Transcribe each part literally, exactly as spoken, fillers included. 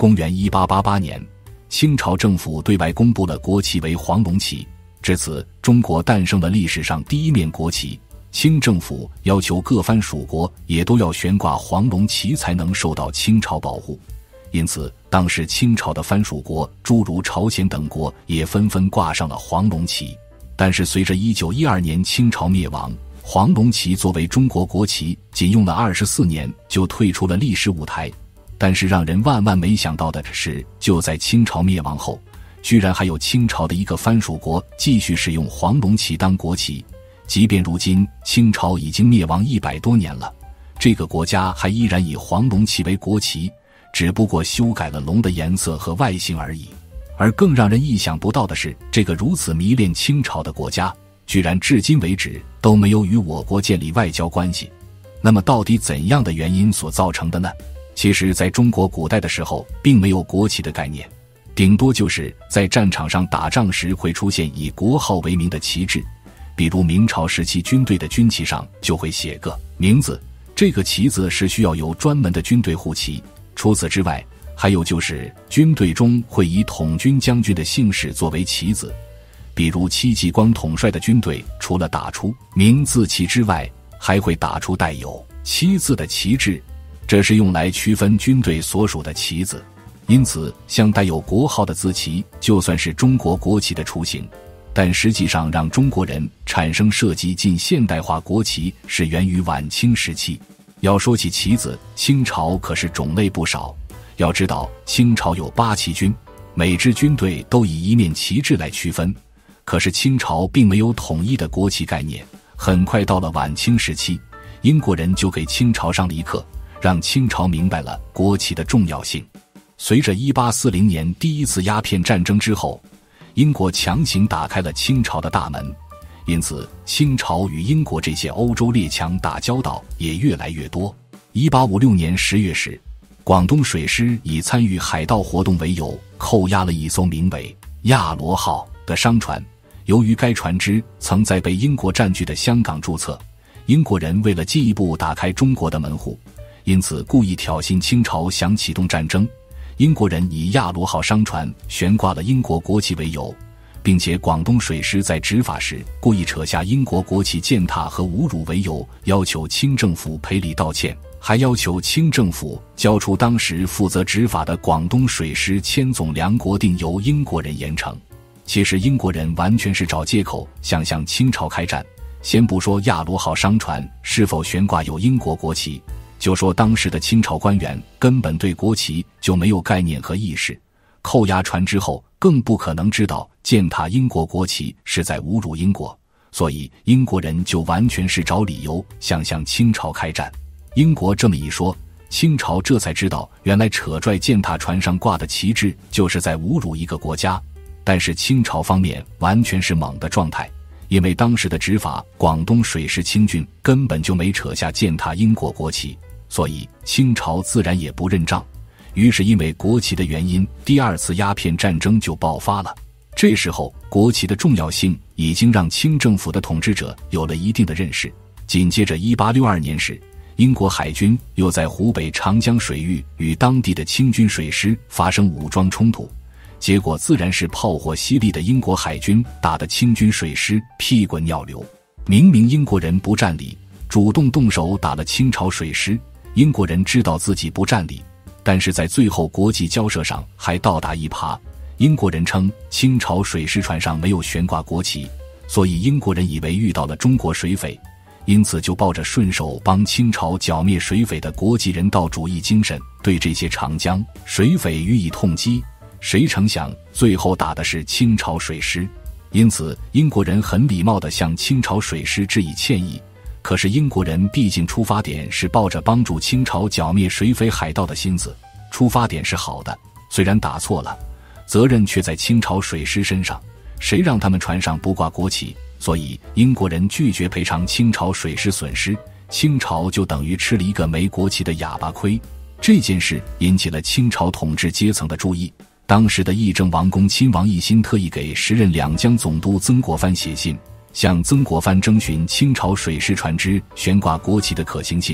公元一八八八年，清朝政府对外公布了国旗为黄龙旗，至此中国诞生了历史上第一面国旗。清政府要求各藩属国也都要悬挂黄龙旗才能受到清朝保护，因此当时清朝的藩属国诸如朝鲜等国也纷纷挂上了黄龙旗。但是随着一九一二年清朝灭亡，黄龙旗作为中国国旗仅用了二十四年就退出了历史舞台。但是让人万万没想到的是，就在清朝灭亡后，居然还有清朝的一个藩属国继续使用黄龙旗当国旗。即便如今清朝已经灭亡一百多年了，这个国家还依然以黄龙旗为国旗，只不过修改了龙的颜色和外形而已。而更让人意想不到的是，这个如此迷恋清朝的国家居然至今为止都没有与我国建立外交关系。那么到底怎样的原因所造成的呢？其实在中国古代的时候并没有国旗的概念，顶多就是在战场上打仗时会出现以国号为名的旗帜，比如明朝时期军队的军旗上就会写个名字，这个旗子是需要由专门的军队护旗。除此之外，还有就是军队中会以统军将军的姓氏作为旗子，比如戚继光统帅的军队除了打出名字旗之外，还会打出带有戚字的旗帜，这是用来区分军队所属的旗子。因此像带有国号的字旗就算是中国国旗的雏形，但实际上让中国人产生设计近现代化国旗是源于晚清时期。要说起旗子，清朝可是种类不少。要知道清朝有八旗军，每支军队都以一面旗帜来区分，可是清朝并没有统一的国旗概念。很快到了晚清时期，英国人就给清朝上了一课，让清朝明白了国旗的重要性。随着一八四零年第一次鸦片战争之后，英国强行打开了清朝的大门，因此清朝与英国这些欧洲列强打交道也越来越多。一八五六年十月时，广东水师以参与海盗活动为由，扣押了一艘名为亚罗号的商船。由于该船只曾在被英国占据的香港注册，英国人为了进一步打开中国的门户，因此故意挑衅清朝想启动战争。英国人以亚罗号商船悬挂了英国国旗为由，并且广东水师在执法时故意扯下英国国旗践踏和侮辱为由，要求清政府赔礼道歉，还要求清政府交出当时负责执法的广东水师千总梁国定由英国人严惩。其实英国人完全是找借口想向清朝开战。先不说亚罗号商船是否悬挂有英国国旗，就说当时的清朝官员根本对国旗就没有概念和意识，扣押船只后更不可能知道践踏英国国旗是在侮辱英国，所以英国人就完全是找理由想向清朝开战。英国这么一说，清朝这才知道原来扯拽践踏船上挂的旗帜就是在侮辱一个国家。但是清朝方面完全是懵的状态，因为当时的执法广东水师清军根本就没扯下践踏英国国旗，所以清朝自然也不认账。于是因为国旗的原因，第二次鸦片战争就爆发了。这时候国旗的重要性已经让清政府的统治者有了一定的认识。紧接着一八六二年时，英国海军又在湖北长江水域与当地的清军水师发生武装冲突，结果自然是炮火犀利的英国海军打得清军水师屁滚尿流。明明英国人不占理，主动动手打了清朝水师，英国人知道自己不占理，但是在最后国际交涉上还倒打一耙。英国人称清朝水师船上没有悬挂国旗，所以英国人以为遇到了中国水匪，因此就抱着顺手帮清朝剿灭水匪的国际人道主义精神，对这些长江水匪予以痛击。谁成想最后打的是清朝水师，因此英国人很礼貌地向清朝水师致以歉意。可是英国人毕竟出发点是抱着帮助清朝剿灭水匪海盗的心思，出发点是好的，虽然打错了，责任却在清朝水师身上，谁让他们船上不挂国旗？所以英国人拒绝赔偿清朝水师损失，清朝就等于吃了一个没国旗的哑巴亏。这件事引起了清朝统治阶层的注意。当时的议政王公亲王奕欣特意给时任两江总督曾国藩写信，向曾国藩征询清朝水师船只悬挂国旗的可行性。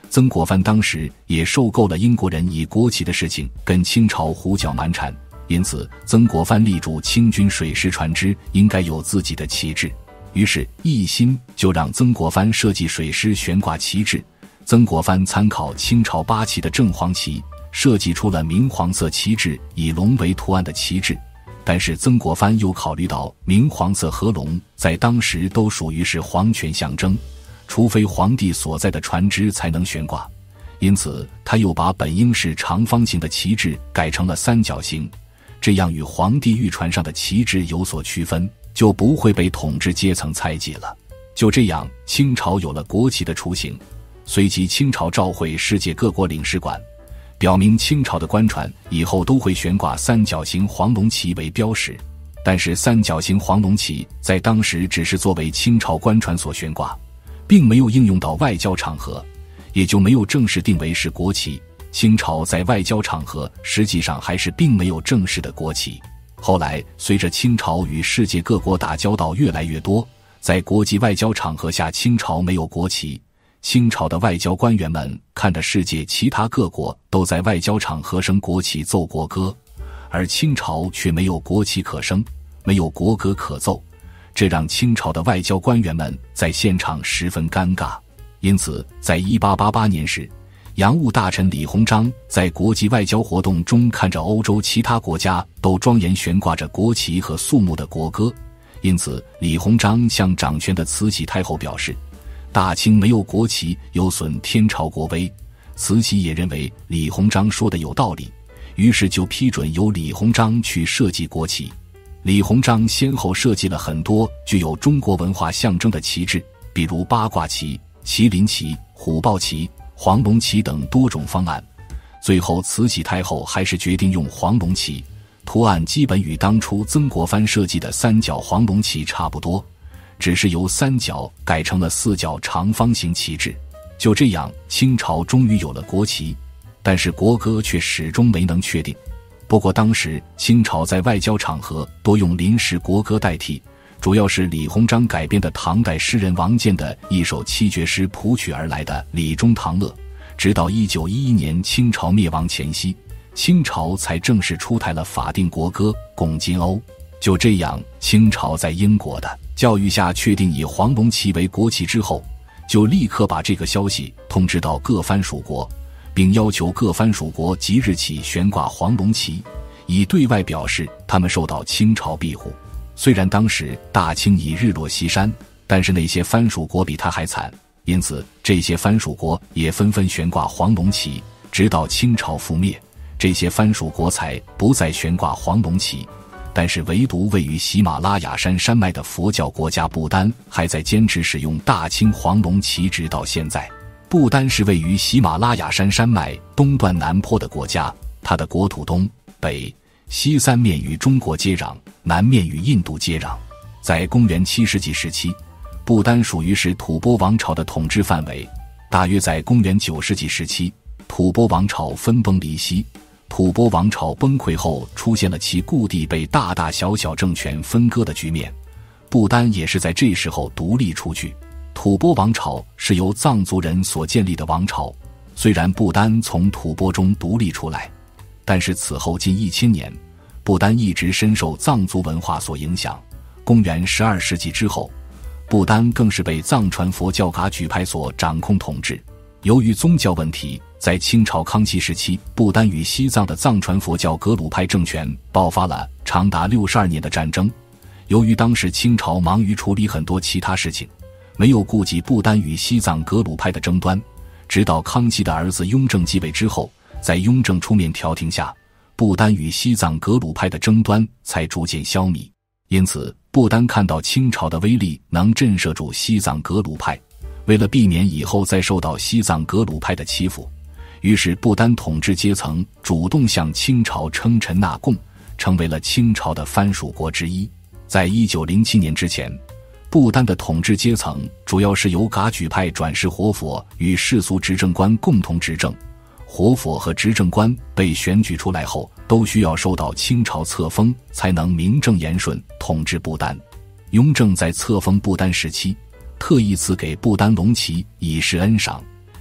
曾国藩当时也受够了英国人以国旗的事情跟清朝胡搅蛮缠，因此曾国藩力主清军水师船只应该有自己的旗帜，于是一心就让曾国藩设计水师悬挂旗帜。曾国藩参考清朝八旗的正黄旗，设计出了明黄色旗帜，以龙为图案的旗帜。但是曾国藩又考虑到明黄色和龙在当时都属于是皇权象征，除非皇帝所在的船只才能悬挂，因此他又把本应是长方形的旗帜改成了三角形，这样与皇帝御船上的旗帜有所区分，就不会被统治阶层猜忌了。就这样，清朝有了国旗的雏形。随即清朝召会世界各国领事馆，表明清朝的官船以后都会悬挂三角形黄龙旗为标识。但是三角形黄龙旗在当时只是作为清朝官船所悬挂，并没有应用到外交场合，也就没有正式定为是国旗。清朝在外交场合实际上还是并没有正式的国旗。后来随着清朝与世界各国打交道越来越多，在国际外交场合下清朝没有国旗，清朝的外交官员们看着世界其他各国都在外交场合升国旗奏国歌，而清朝却没有国旗可升，没有国歌可奏，这让清朝的外交官员们在现场十分尴尬。因此在一八八八年时，洋务大臣李鸿章在国际外交活动中看着欧洲其他国家都庄严悬挂着国旗和肃穆的国歌，因此李鸿章向掌权的慈禧太后表示，大清没有国旗有损天朝国威。慈禧也认为李鸿章说的有道理，于是就批准由李鸿章去设计国旗。李鸿章先后设计了很多具有中国文化象征的旗帜，比如八卦旗、麒麟旗、虎豹旗、黄龙旗等多种方案。最后慈禧太后还是决定用黄龙旗，图案基本与当初曾国藩设计的三角黄龙旗差不多，只是由三角改成了四角长方形旗帜。就这样，清朝终于有了国旗，但是国歌却始终没能确定。不过当时清朝在外交场合多用临时国歌代替，主要是李鸿章改编的唐代诗人王建的一首七绝诗谱曲而来的《李中堂乐》。直到一九一一年清朝灭亡前夕，清朝才正式出台了法定国歌《贡金瓯》。就这样，清朝在英国的教育下确定以黄龙旗为国旗之后，就立刻把这个消息通知到各藩属国，并要求各藩属国即日起悬挂黄龙旗，以对外表示他们受到清朝庇护。虽然当时大清已日落西山，但是那些藩属国比他还惨，因此这些藩属国也纷纷悬挂黄龙旗，直到清朝覆灭，这些藩属国才不再悬挂黄龙旗。但是唯独位于喜马拉雅山山脉的佛教国家不丹还在坚持使用大清黄龙旗直到现在。不丹是位于喜马拉雅山山脉东段南坡的国家，它的国土东北西三面与中国接壤，南面与印度接壤。在公元七世纪时期，不丹属于是吐蕃王朝的统治范围。大约在公元九世纪时期，吐蕃王朝分崩离析，吐蕃王朝崩溃后出现了其故地被大大小小政权分割的局面，不丹也是在这时候独立出去。吐蕃王朝是由藏族人所建立的王朝，虽然不丹从吐蕃中独立出来，但是此后近一千年，不丹一直深受藏族文化所影响。公元十二世纪之后，不丹更是被藏传佛教噶举派所掌控统治。由于宗教问题，在清朝康熙时期，不丹与西藏的藏传佛教格鲁派政权爆发了长达六十二年的战争。由于当时清朝忙于处理很多其他事情，没有顾及不丹与西藏格鲁派的争端，直到康熙的儿子雍正继位之后，在雍正出面调停下，不丹与西藏格鲁派的争端才逐渐消弭。因此不丹看到清朝的威力能震慑住西藏格鲁派，为了避免以后再受到西藏格鲁派的欺负，于是不丹统治阶层主动向清朝称臣纳贡，成为了清朝的藩属国之一。在一九零七年之前，不丹的统治阶层主要是由噶举派转世活佛与世俗执政官共同执政。活佛和执政官被选举出来后，都需要受到清朝册封，才能名正言顺统治不丹。雍正在册封不丹时期，特意赐给不丹龙旗以示恩赏，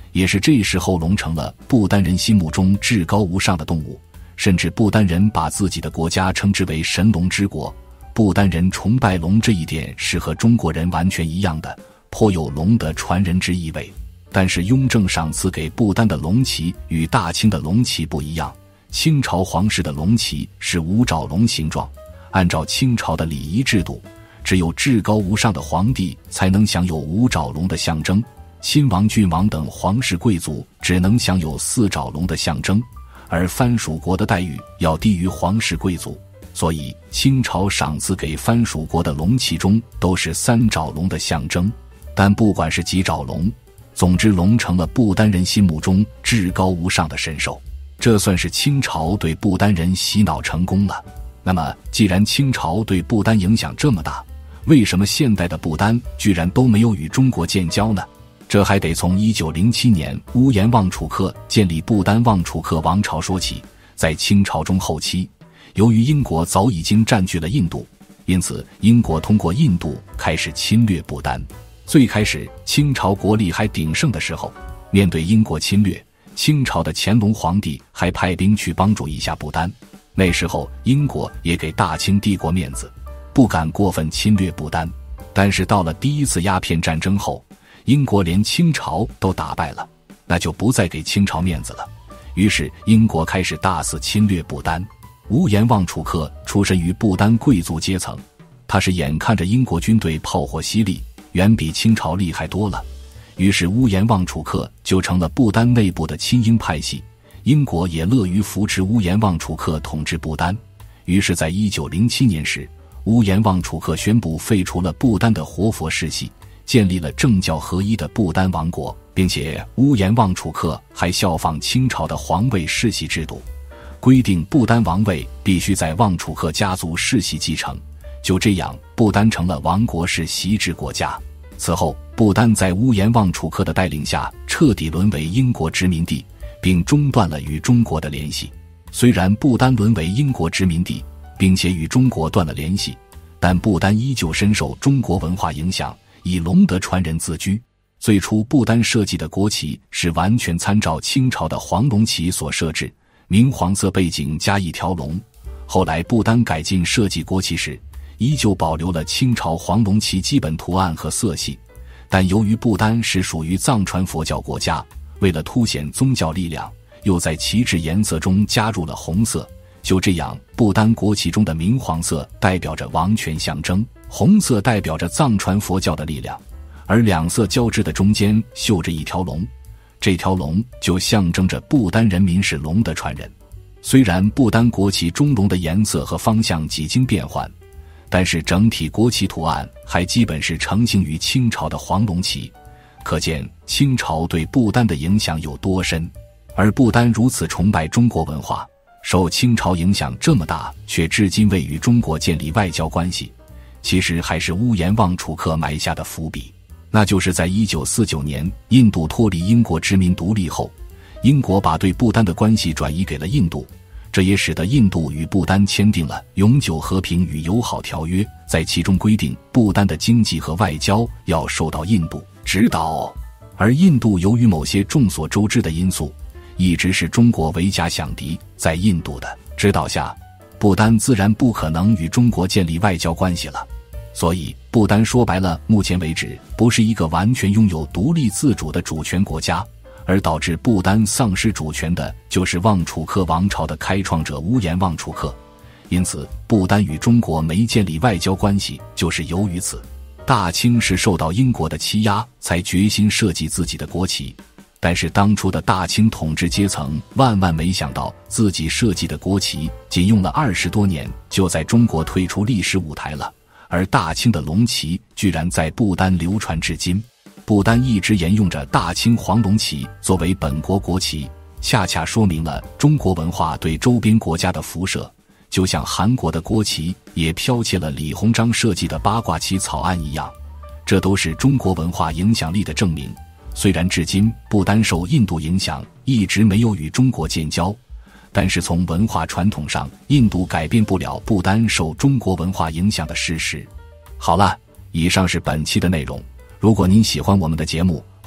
也是这时候龙成了不丹人心目中至高无上的动物，甚至不丹人把自己的国家称之为神龙之国。不丹人崇拜龙这一点是和中国人完全一样的，颇有龙的传人之意味。但是雍正赏赐给不丹的龙旗与大清的龙旗不一样，清朝皇室的龙旗是五爪龙形状，按照清朝的礼仪制度，只有至高无上的皇帝才能享有五爪龙的象征，亲王、郡王等皇室贵族只能享有四爪龙的象征，而藩属国的待遇要低于皇室贵族，所以清朝赏赐给藩属国的龙旗中都是三爪龙的象征。但不管是几爪龙，总之龙成了不丹人心目中至高无上的神兽，这算是清朝对不丹人洗脑成功了。那么既然清朝对不丹影响这么大，为什么现代的不丹居然都没有与中国建交呢？这还得从一九零七年乌延旺楚克建立不丹旺楚克王朝说起。在清朝中后期，由于英国早已经占据了印度，因此英国通过印度开始侵略不丹。最开始清朝国力还鼎盛的时候，面对英国侵略，清朝的乾隆皇帝还派兵去帮助一下不丹。那时候英国也给大清帝国面子，不敢过分侵略不丹。但是到了第一次鸦片战争后，英国连清朝都打败了，那就不再给清朝面子了。于是英国开始大肆侵略不丹。乌延旺楚克出身于不丹贵族阶层，他是眼看着英国军队炮火犀利，远比清朝厉害多了，于是乌延旺楚克就成了不丹内部的亲英派系。英国也乐于扶持乌延旺楚克统治不丹，于是在一九零七年时，乌延旺楚克宣布废除了不丹的活佛世系，建立了政教合一的不丹王国，并且乌延旺楚克还效仿清朝的皇位世袭制度，规定不丹王位必须在旺楚克家族世袭继承。就这样，不丹成了王国式袭制国家。此后，不丹在乌延旺楚克的带领下彻底沦为英国殖民地，并中断了与中国的联系。虽然不丹沦为英国殖民地，并且与中国断了联系，但不丹依旧深受中国文化影响，以龙的传人自居。最初不丹设计的国旗是完全参照清朝的黄龙旗所设置，明黄色背景加一条龙。后来不丹改进设计国旗时，依旧保留了清朝黄龙旗基本图案和色系，但由于不丹是属于藏传佛教国家，为了凸显宗教力量，又在旗帜颜色中加入了红色。就这样，不丹国旗中的明黄色代表着王权象征，红色代表着藏传佛教的力量，而两色交织的中间绣着一条龙，这条龙就象征着不丹人民是龙的传人。虽然不丹国旗中龙的颜色和方向几经变换，但是整体国旗图案还基本是承行于清朝的黄龙旗，可见清朝对不丹的影响有多深。而不丹如此崇拜中国文化，受清朝影响这么大，却至今未与中国建立外交关系，其实还是乌延旺楚克埋下的伏笔。那就是在一九四九年印度脱离英国殖民独立后，英国把对不丹的关系转移给了印度，这也使得印度与不丹签订了永久和平与友好条约，在其中规定不丹的经济和外交要受到印度指导。而印度由于某些众所周知的因素，一直是中国为假想敌，在印度的指导下，不丹自然不可能与中国建立外交关系了。所以不丹说白了，目前为止不是一个完全拥有独立自主的主权国家，而导致不丹丧失主权的就是旺楚克王朝的开创者乌延旺楚克。因此不丹与中国没建立外交关系，就是由于此。大清是受到英国的欺压才决心设计自己的国旗，但是当初的大清统治阶层万万没想到，自己设计的国旗仅用了二十多年就在中国退出历史舞台了，而大清的龙旗居然在不丹流传至今。不丹一直沿用着大清黄龙旗作为本国国旗，恰恰说明了中国文化对周边国家的辐射，就像韩国的国旗也剽窃了李鸿章设计的八卦旗草案一样，这都是中国文化影响力的证明。虽然至今不丹受印度影响，一直没有与中国建交，但是从文化传统上，印度改变不了不丹受中国文化影响的事实。好了，以上是本期的内容。如果您喜欢我们的节目，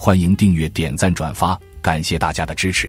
欢迎订阅、点赞、转发，感谢大家的支持。